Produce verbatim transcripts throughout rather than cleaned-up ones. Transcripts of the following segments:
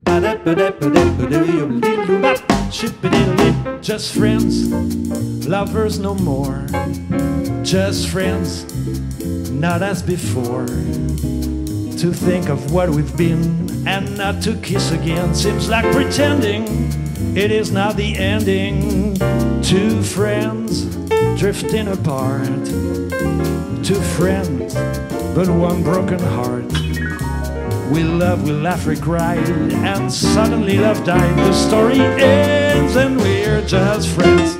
Just friends, lovers no more. Just friends, not as before. To think of what we've been and not to kiss again seems like pretending it is not the ending. Two friends drifting apart. Two friends, but one broken heart. We love, we laugh, we cry, and suddenly love died. The story ends and we're just friends.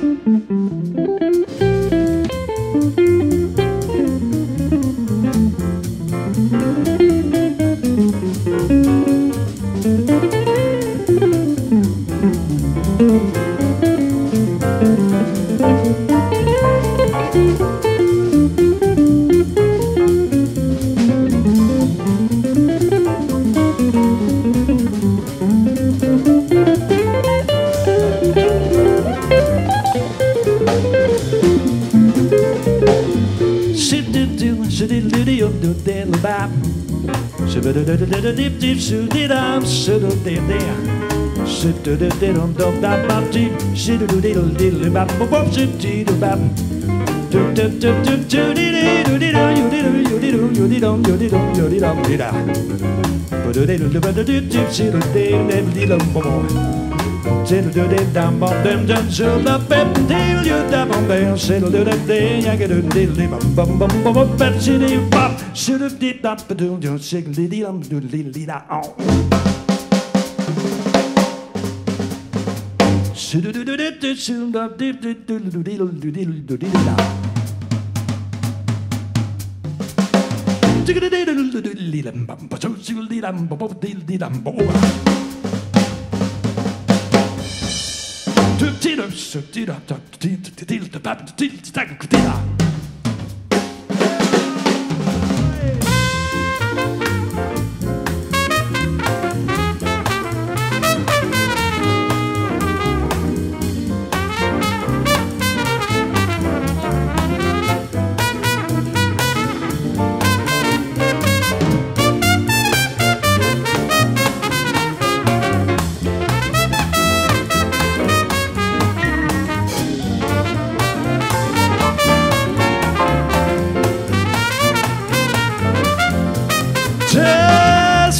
Just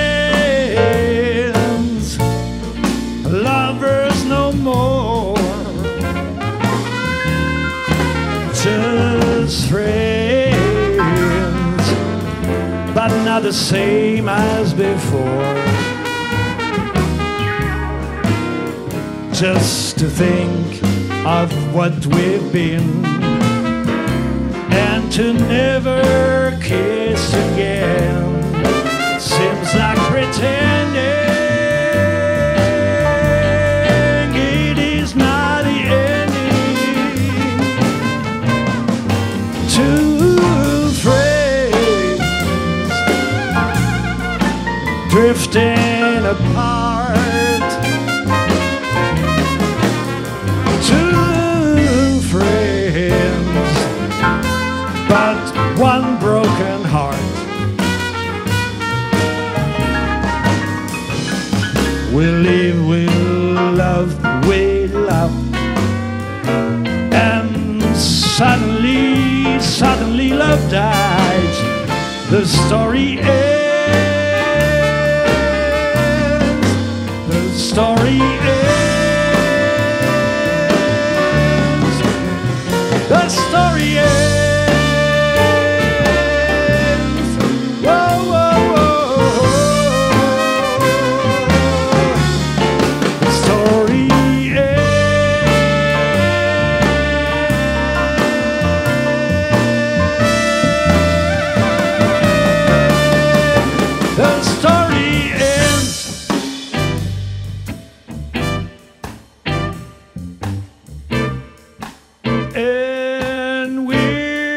friends, lovers no more. Just friends, but not the same as before. Just to think of what we've been and to never kiss again seems like pretending it is not the ending. Two friends drifting apart. Two friends, but one broken heart. We live, we love, we love, and suddenly, suddenly love dies. The story ends. The story ends. The story ends. And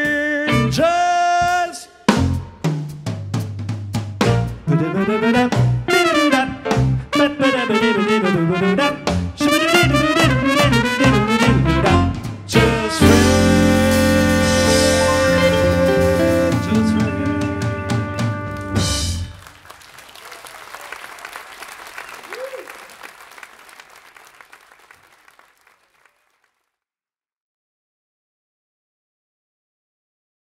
we're just